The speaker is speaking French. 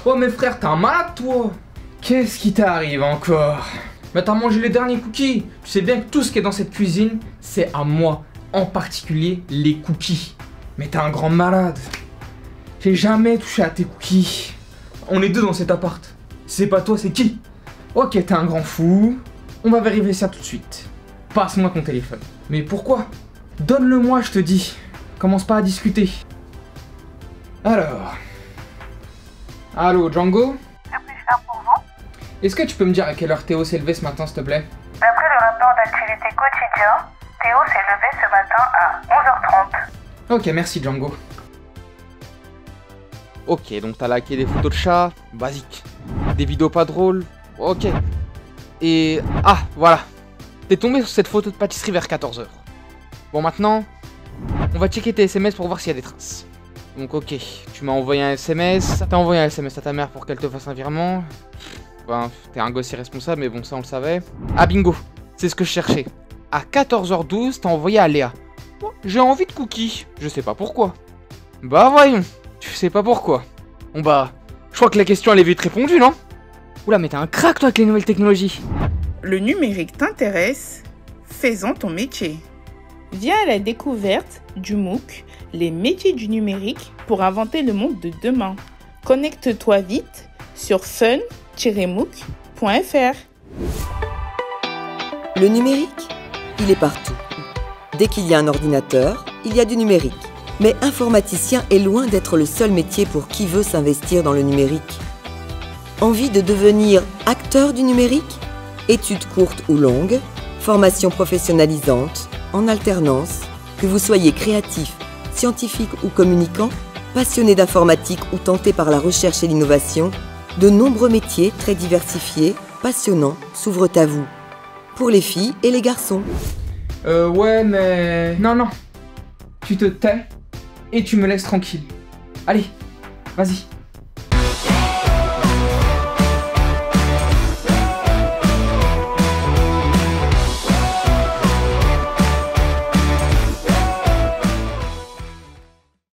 Oh mais frère, t'es un malade toi. Qu'est-ce qui t'arrive encore? Mais t'as mangé les derniers cookies. Tu sais bien que tout ce qui est dans cette cuisine, c'est à moi. En particulier les cookies. Mais t'es un grand malade. J'ai jamais touché à tes cookies. On est deux dans cet appart. Si c'est pas toi, c'est qui? Ok, t'es un grand fou. On va vérifier ça tout de suite. Passe-moi ton téléphone. Mais pourquoi? Donne-le-moi, je te dis. Commence pas à discuter. Alors... Allô, Django? Que puis-je faire pour vous? Est-ce que tu peux me dire à quelle heure Théo s'est levé ce matin, s'il te plaît? D'après le rapport d'activité quotidien, Théo s'est levé ce matin à 11h30. Ok, merci Django. Ok, donc t'as liké des photos de chats, basique. Des vidéos pas drôles, ok. Et... Ah, voilà. T'es tombé sur cette photo de pâtisserie vers 14h. Bon, maintenant, on va checker tes SMS pour voir s'il y a des traces. Donc ok, tu m'as envoyé un SMS. T'as envoyé un SMS à ta mère pour qu'elle te fasse un virement. Ben, t'es un gosse irresponsable, mais bon, ça on le savait. Ah bingo, c'est ce que je cherchais. À 14h12, t'as envoyé à Léa. Oh, j'ai envie de cookies. Je sais pas pourquoi. Bah voyons, tu sais pas pourquoi. Bon bah, je crois que la question elle est vite répondue, non? Oula, mais t'es un crack toi avec les nouvelles technologies. Le numérique t'intéresse? Fais-en ton métier. Viens à la découverte du MOOC, les métiers du numérique pour inventer le monde de demain. Connecte-toi vite sur fun-mooc.fr. Le numérique, il est partout. Dès qu'il y a un ordinateur, il y a du numérique. Mais informaticien est loin d'être le seul métier pour qui veut s'investir dans le numérique. Envie de devenir acteur du numérique? Études courtes ou longues, formation professionnalisante, en alternance, que vous soyez créatif, scientifique ou communicant, passionné d'informatique ou tenté par la recherche et l'innovation, de nombreux métiers très diversifiés, passionnants, s'ouvrent à vous. Pour les filles et les garçons. Ouais, mais... Non. Tu te tais et tu me laisses tranquille. Allez, vas-y.